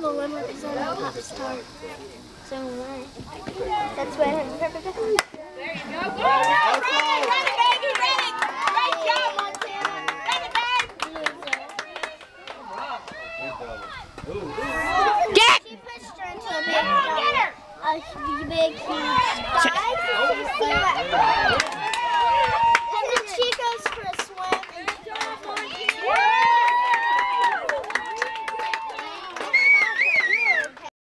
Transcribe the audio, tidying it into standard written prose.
have a limit because I'm a pop star. So am I. That's why I have a perfect time. There you go. Go, ready, baby, ready. Great job, Montana. Ready, babe. Get! She pushed her into a big, Get her! a big